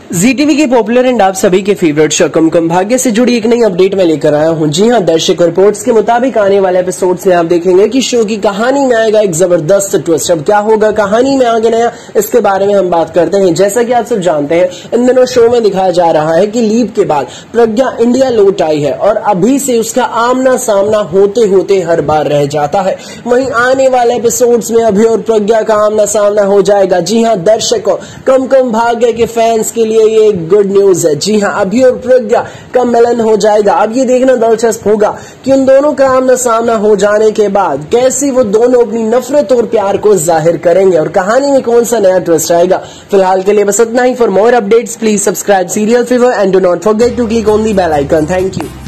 जी TV के popular and आप सभी के फेवरेट शो कुमकुम भाग्य से जुड़ी एक नई अपडेट में लेकर आया हूं। जी हां, दर्शक रिपोर्ट्स के मुताबिक आने वाले एपिसोड में आप देखेंगे कि शो की कहानी में आएगा एक जबरदस्त ट्विस्ट। अब क्या होगा कहानी में आगे नया, इसके बारे में हम बात करते हैं। जैसा कि आप सब जानते हैं, इन दिनों शो में दिखाया जा रहा है कि लीव के बाद प्रज्ञा इंडिया लौट आई है और अभी से उसका आमना सामना होते होते हर बार रह जाता है। वहीं आने वाले एपिसोड्स में अभी और प्रज्ञा का आमना सामना हो जाएगा। जी हां दर्शकों, कुमकुम भाग्य के फैंस के लिए ये गुड न्यूज है। जी हां, अभी और प्रज्ञा का मिलन हो जाएगा। अब ये देखना दिलचस्प होगा कि उन दोनों का आमना सामना हो जाने के बाद कैसे वो दोनों अपनी नफरत और प्यार को जाहिर करेंगे और कहानी में कौन सा नया ट्विस्ट आएगा। फिलहाल के लिए बस इतना ही। For more updates please subscribe serial fever and do not forget to click on the bell icon. Thank you.